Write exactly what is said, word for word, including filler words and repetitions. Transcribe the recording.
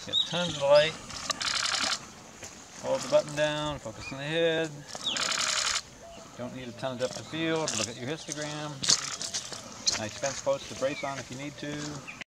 Get tons of light. Hold the button down, focus on the head. Don't need a ton of depth of field. Look at your histogram. Nice fence post to brace on if you need to.